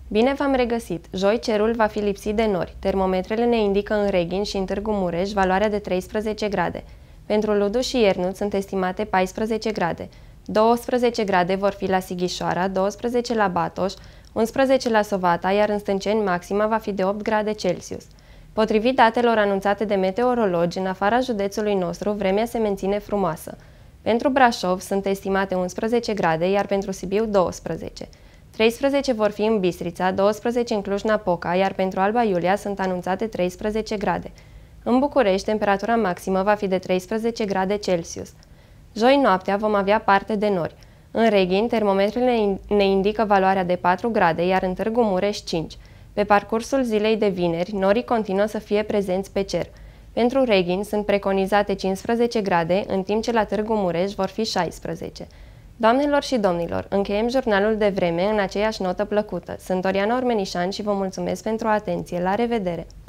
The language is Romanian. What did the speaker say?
Bine v-am regăsit! Joi cerul va fi lipsit de nori. Termometrele ne indică în Reghin și în Târgu Mureș valoarea de 13 grade. Pentru Ludu și Iernut sunt estimate 14 grade. 12 grade vor fi la Sighișoara, 12 la Batoș, 11 la Sovata, iar în Stânceni maxima va fi de 8 grade Celsius. Potrivit datelor anunțate de meteorologi, în afara județului nostru, vremea se menține frumoasă. Pentru Brașov sunt estimate 11 grade, iar pentru Sibiu 12. 13 vor fi în Bistrița, 12 în Cluj-Napoca, iar pentru Alba Iulia sunt anunțate 13 grade. În București, temperatura maximă va fi de 13 grade Celsius. Joi noaptea vom avea parte de nori. În Reghin, termometrele ne indică valoarea de 4 grade, iar în Târgu Mureș 5. Pe parcursul zilei de vineri, norii continuă să fie prezenți pe cer. Pentru Reghin sunt preconizate 15 grade, în timp ce la Târgu Mureș vor fi 16. Doamnelor și domnilor, încheiem jurnalul de vreme în aceeași notă plăcută. Sunt Oriana Ormenișan și vă mulțumesc pentru atenție. La revedere!